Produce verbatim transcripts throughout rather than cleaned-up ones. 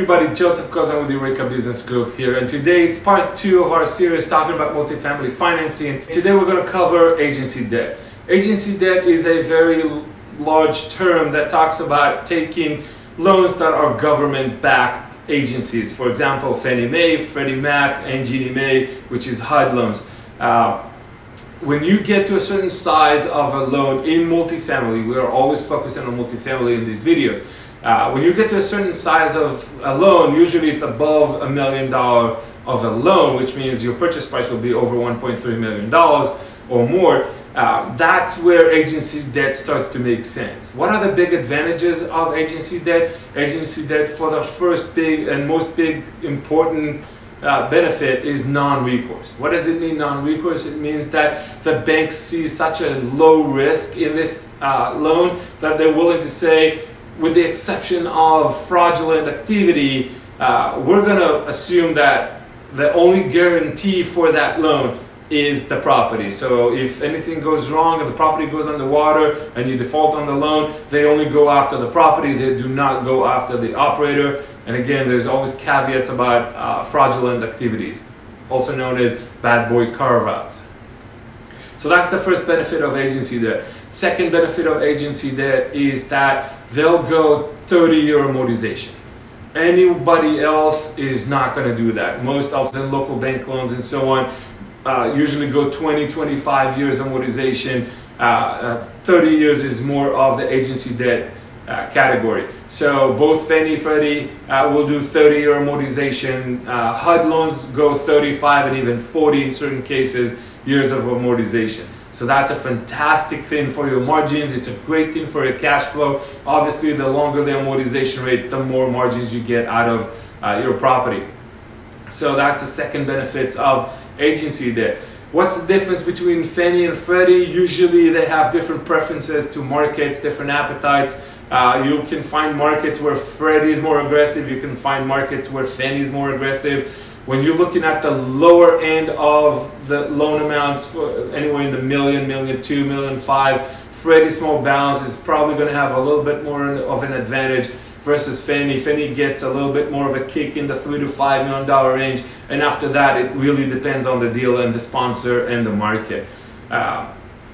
everybody, Joseph Kozan with Eureka Business Group here, and today it's part two of our series talking about multifamily financing. Today we're going to cover agency debt. Agency debt is a very large term that talks about taking loans that are government-backed agencies. For example, Fannie Mae, Freddie Mac, and Ginnie Mae, which is H U D loans. Uh, when you get to a certain size of a loan in multifamily, we are always focusing on multifamily in these videos. Uh, when you get to a certain size of a loan, usually it's above a million dollar of a loan, which means your purchase price will be over one point three million dollars or more. Uh, that's where agency debt starts to make sense. What are the big advantages of agency debt? Agency debt, for the first big and most big important uh, benefit, is non-recourse. What does it mean, non-recourse? It means that the banks see such a low risk in this uh, loan that they're willing to say, with the exception of fraudulent activity, uh, we're going to assume that the only guarantee for that loan is the property. So if anything goes wrong and the property goes underwater and you default on the loan, they only go after the property. They do not go after the operator. And again, there's always caveats about uh, fraudulent activities, also known as bad boy carve-outs. So that's the first benefit of agency debt. Second benefit of agency debt is that they'll go thirty year amortization. Anybody else is not going to do that. Most of the local bank loans and so on uh, usually go twenty, twenty-five years amortization. Uh, uh, thirty years is more of the agency debt uh, category. So both Fannie, Freddie uh, will do thirty year amortization. Uh, H U D loans go thirty-five and even forty in certain cases years of amortization. So that's a fantastic thing for your margins. It's a great thing for your cash flow. Obviously, the longer the amortization rate, the more margins you get out of uh, your property. So that's the second benefit of agency debt. What's the difference between Fannie and Freddie? Usually they have different preferences to markets, different appetites. Uh, you can find markets where Freddie is more aggressive. You can find markets where Fannie is more aggressive. When you're looking at the lower end of the loan amounts, for anywhere in the million, million two, million five, Freddie small balance is probably going to have a little bit more of an advantage versus Fannie. Fannie gets a little bit more of a kick in the three to five million dollar range, and after that, it really depends on the deal and the sponsor and the market. Uh,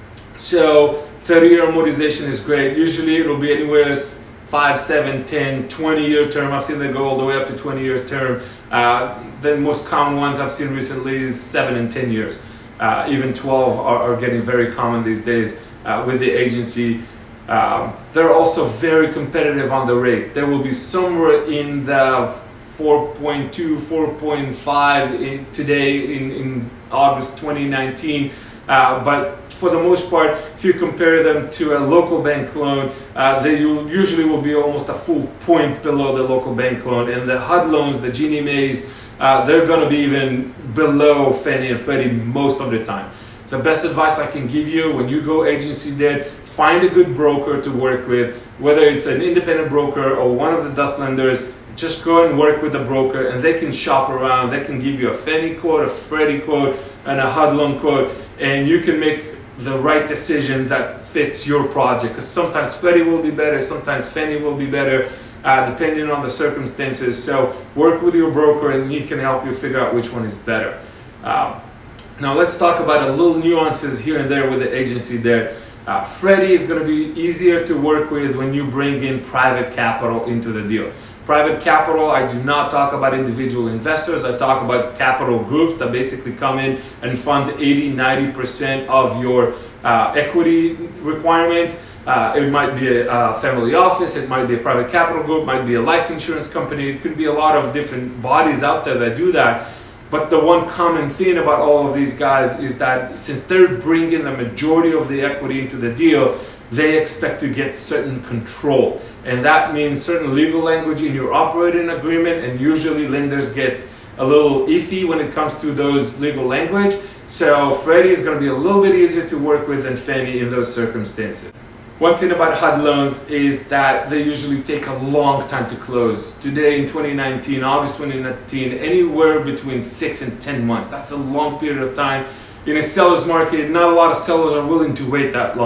so thirty year amortization is great. Usually, it'll be anywhere five, seven, ten, twenty year term. I've seen them go all the way up to twenty year term. Uh, the most common ones I've seen recently is seven and ten years. Uh, even twelve are, are getting very common these days uh, with the agency. Um, they're also very competitive on the rates. There will be somewhere in the four point two, four point five in, today in, in August twenty nineteen. Uh, but for the most part, if you compare them to a local bank loan, uh, they usually will be almost a full point below the local bank loan. And the H U D loans, the Ginnie Mae's, uh, they're going to be even below Fannie and Freddie most of the time. The best advice I can give you when you go agency debt, find a good broker to work with, whether it's an independent broker or one of the D U S lenders. Just go and work with the broker and they can shop around. They can give you a Fannie quote, a Freddie quote, and a H U D loan quote, and you can make the right decision that fits your project. Because sometimes Freddie will be better, sometimes Fannie will be better, uh, depending on the circumstances. So work with your broker and he can help you figure out which one is better. Uh, now let's talk about a little nuances here and there with the agency debt. Uh, Freddie is going to be easier to work with when you bring in private capital into the deal. Private capital, I do not talk about individual investors. I talk about capital groups that basically come in and fund eighty, ninety percent of your uh, equity requirements. Uh, it might be a, a family office, it might be a private capital group, it might be a life insurance company. It could be a lot of different bodies out there that do that. But the one common thing about all of these guys is that since they're bringing the majority of the equity into the deal, they expect to get certain control. And that means certain legal language in your operating agreement, and usually lenders get a little iffy when it comes to those legal language. So Freddie is going to be a little bit easier to work with than Fannie in those circumstances. One thing about H U D loans is that they usually take a long time to close. Today in twenty nineteen, August twenty nineteen, anywhere between six and ten months. That's a long period of time. In a seller's market, not a lot of sellers are willing to wait that long.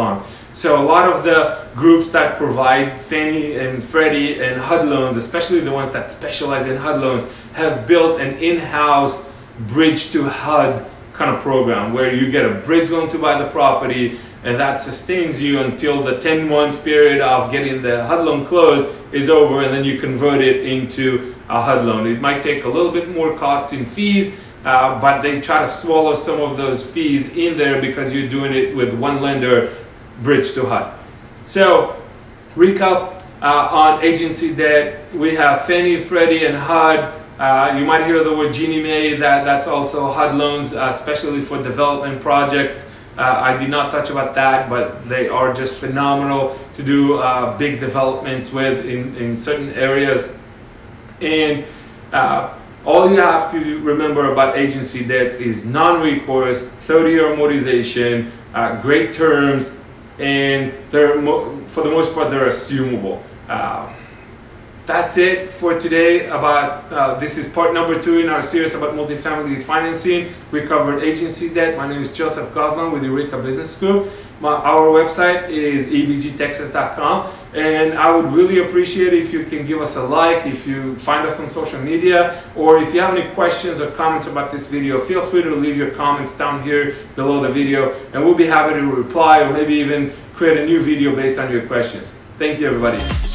So a lot of the groups that provide Fannie and Freddie and H U D loans, especially the ones that specialize in H U D loans, have built an in-house bridge to H U D kind of program where you get a bridge loan to buy the property, and that sustains you until the ten months period of getting the H U D loan closed is over, and then you convert it into a H U D loan. It might take a little bit more cost in fees, uh, but they try to swallow some of those fees in there because you're doing it with one lender, bridge to H U D. So, recap uh, on agency debt, we have Fannie, Freddie, and H U D. Uh, you might hear the word Ginnie Mae, that, that's also H U D loans, uh, especially for development projects. Uh, I did not touch about that, but they are just phenomenal to do uh, big developments with in, in certain areas. And uh, all you have to remember about agency debts is non-recourse, thirty year amortization, uh, great terms, and they're mo for the most part they're assumable. Uh, That's it for today. About uh, this is part number two in our series about multifamily financing. We covered agency debt. My name is Joseph Goslan with Eureka Business Group. My, our website is e b g texas dot com, and I would really appreciate if you can give us a like, if you find us on social media, or if you have any questions or comments about this video, feel free to leave your comments down here below the video, and we'll be happy to reply or maybe even create a new video based on your questions. Thank you, everybody.